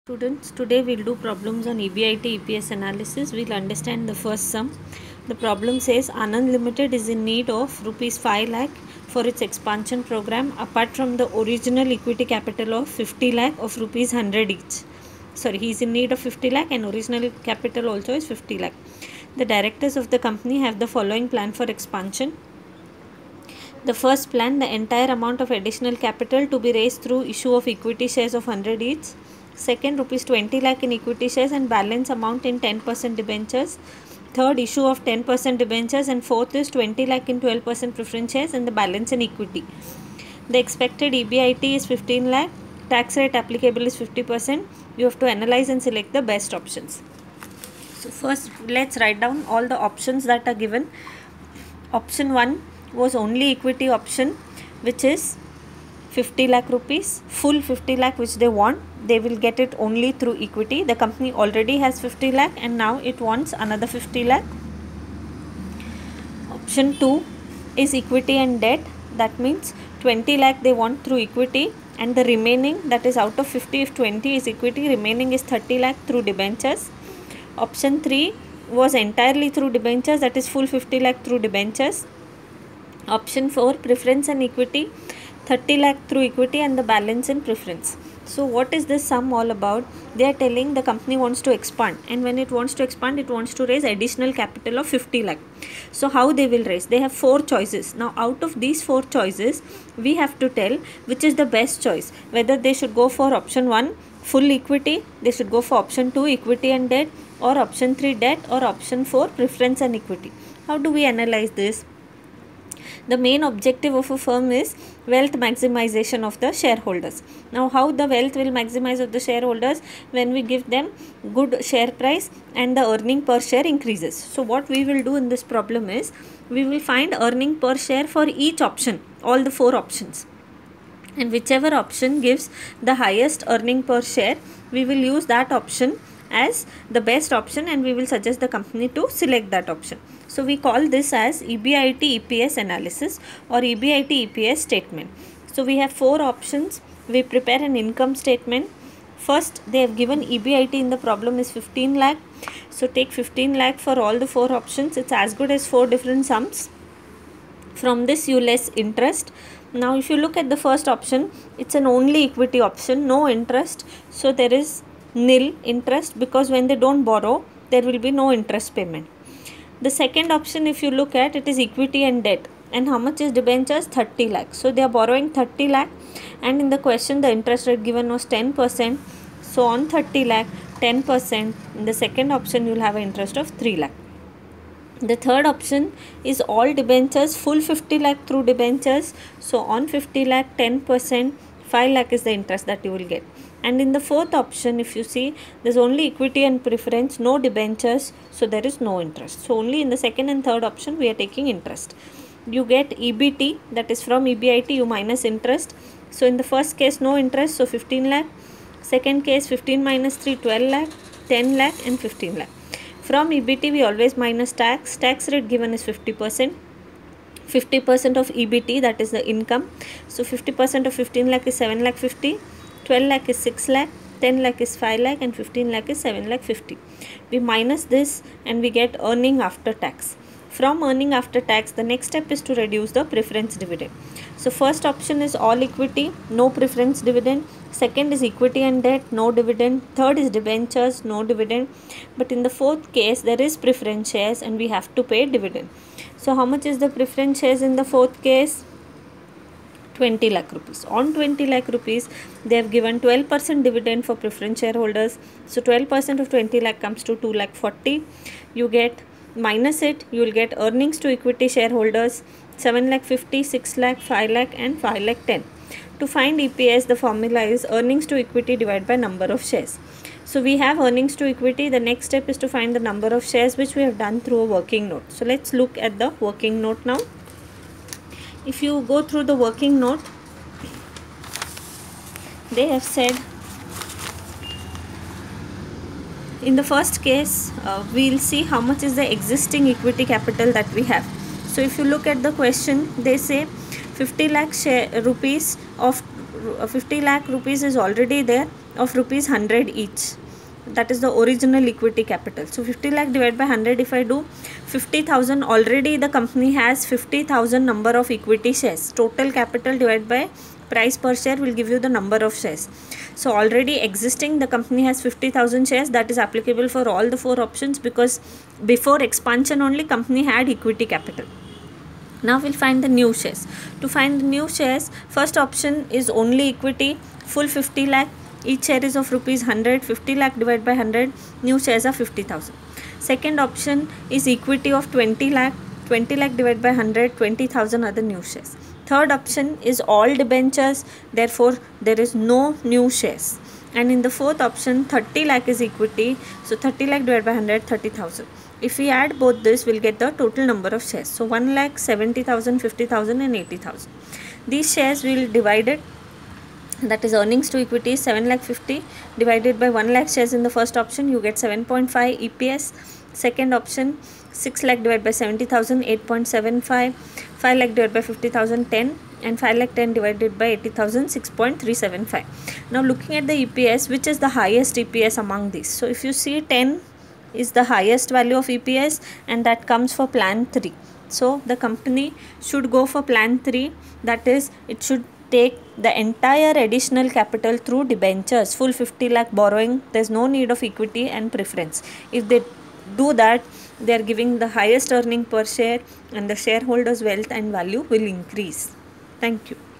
Students, today we'll do problems on EBIT EPS analysis. We'll understand the first sum. The problem says Anand Limited is in need of rupees 5 lakh for its expansion program apart from the original equity capital of 50 lakh of rupees 100 each. Sorry, he is in need of 50 lakh and original capital also is 50 lakh. The directors of the company have the following plan for expansion. The first plan, the entire amount of additional capital to be raised through issue of equity shares of 100 each. Second, rupees 20 lakh in equity shares and balance amount in 10% debentures. Third, issue of 10% debentures, and fourth is 20 lakh in 12% preference shares and the balance in equity. The expected EBIT is 15 lakh. Tax rate applicable is 50%. You have to analyze and select the best options. So first, let's write down all the options that are given. Option 1 was only equity option, which is 50 lakh rupees, full 50 lakh which they want. They will get it only through equity. The company already has 50 lakh and now it wants another 50 lakh. Option 2 is equity and debt. That means 20 lakh they want through equity, and the remaining, that is out of 50, if 20 is equity, remaining is 30 lakh through debentures. Option 3 was entirely through debentures, that is full 50 lakh through debentures. Option 4, preference and equity, 30 lakh through equity and the balance in preference. So what is this sum all about? They are telling the company wants to expand, and when it wants to expand, it wants to raise additional capital of 50 lakh. So how they will raise? They have 4 choices. Now out of these 4 choices, we have to tell which is the best choice. Whether they should go for option 1, full equity, they should go for option 2, equity and debt, or option 3, debt, or option 4, preference and equity. How do we analyze this? The main objective of a firm is wealth maximization of the shareholders. Now how the wealth will maximize of the shareholders? When we give them good share price and the earning per share increases. So what we will do in this problem is, we will find earning per share for each option, all the 4 options, and whichever option gives the highest earning per share, we will use that option as the best option and we will suggest the company to select that option. So we call this as EBIT EPS analysis or EBIT EPS statement. So we have 4 options. We prepare an income statement. First, they have given EBIT in the problem is 15 lakh. So take 15 lakh for all the 4 options. It's as good as 4 different sums. From this you less interest. Now if you look at the first option, it's an only equity option, no interest. So there is nil interest, because when they don't borrow, there will be no interest payment. The second option, if you look at, it is equity and debt. And how much is debentures? 30 lakh. So they are borrowing 30 lakh, and in the question the interest rate given was 10%. So on 30 lakh, 10%. In the second option you will have an interest of 3 lakh. The third option is all debentures, full 50 lakh through debentures. So on 50 lakh, 10%, 5 lakh is the interest that you will get. And in the fourth option, if you see, there is only equity and preference, no debentures, so there is no interest. So only in the second and third option we are taking interest. You get EBT, that is from EBIT you minus interest. So in the first case no interest, so 15 lakh. Second case 15 minus 3, 12 lakh, 10 lakh and 15 lakh. From EBT we always minus tax. Tax rate given is 50%. 50% of EBT, that is the income. So 50% of 15 lakh is 7 lakh 50. 12 lakh is 6 lakh, 10 lakh is 5 lakh and 15 lakh is 7 lakh 50. We minus this and we get earning after tax. From earning after tax, the next step is to reduce the preference dividend. So first option is all equity, no preference dividend. Second is equity and debt, no dividend. Third is debentures, no dividend. But in the fourth case, there is preference shares and we have to pay dividend. So how much is the preference shares in the fourth case? 20 lakh rupees. On 20 lakh rupees, they have given 12% dividend for preference shareholders. So 12% of 20 lakh comes to 2 lakh 40. You get minus it, you will get earnings to equity shareholders 7 lakh 50, 6 lakh, 5 lakh and 5 lakh 10. To find EPS, the formula is earnings to equity divided by number of shares. So we have earnings to equity. The next step is to find the number of shares, which we have done through a working note. So let's look at the working note now. If you go through the working note, they have said in the first case, we will see how much is the existing equity capital that we have. So if you look at the question, they say 50 lakh rupees of 50 lakh rupees is already there, of rupees 100 each. That is the original equity capital. So 50 lakh divided by 100, if I do 50,000, already the company has 50,000 number of equity shares. Total capital divided by price per share will give you the number of shares. So already existing, the company has 50,000 shares. That is applicable for all the 4 options, because before expansion only company had equity capital. Now we'll find the new shares. To find the new shares, first option is only equity, full 50 lakh. Each share is of rupees 100. 50 lakh divided by 100, new shares are 50,000. Second option is equity of 20 lakh. 20 lakh divided by 100, 20,000 are the new shares. Third option is all debentures, therefore there is no new shares. And in the fourth option, 30 lakh is equity, so 30 lakh divided by 100, 30,000. If we add both this, we'll get the total number of shares. So 1 lakh, 70,000, 50,000 and 80,000. These shares will divide it, that is earnings to equity is 7 lakh 50 divided by 1 lakh shares in the first option, you get 7.5 EPS. Second option, 6 lakh divided by 70,000, 8.75. 5 lakh divided by 50,000, 10. And 5 lakh 10 divided by 80,000, 6.375. Now looking at the EPS, which is the highest EPS among these? So if you see, 10 is the highest value of EPS, and that comes for plan 3. So the company should go for plan 3, that is it should take the entire additional capital through debentures, full 50 lakh borrowing. There is no need of equity and preference. If they do that, they are giving the highest earning per share, and the shareholders' wealth and value will increase. Thank you.